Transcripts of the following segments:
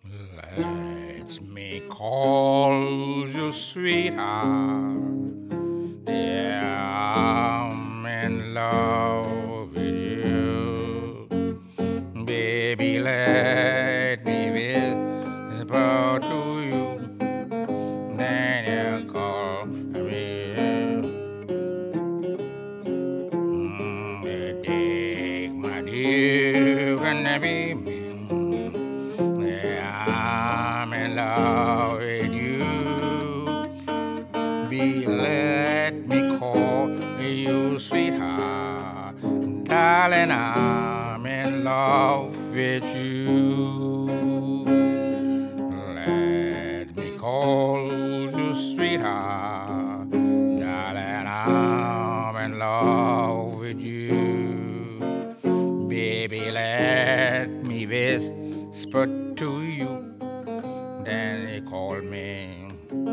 Let me call you sweetheart. Yeah, I'm in love with you. Baby, let me whisper to you. Then you call me. Take my dear and be me. I'm in love with you. Be let me call you sweetheart. Darling, I'm in love with you. Let me call you sweetheart. Darling, I'm in love with you. Baby, let me whisper to you. Then he called me.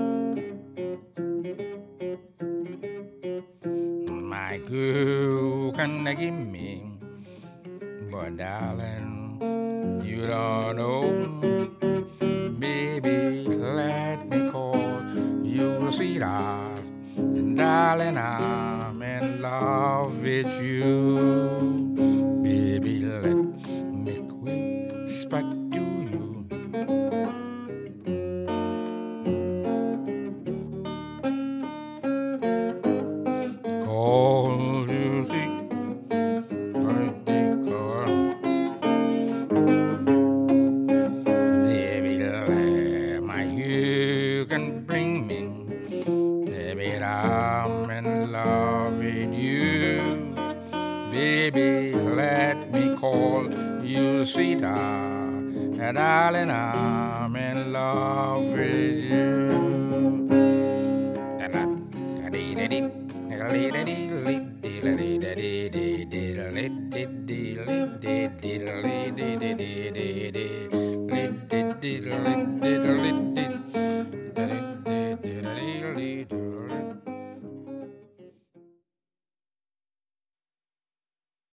My girl, can I give me? But darling, you don't know. Baby, let me call you sweetheart. Darling, I'm in love with you. Baby, let me whisper to you. Call you Baby, let my you can bring me. Baby, I'm in love with you. Baby, let me call you sweetheart. And darling, I'm in love with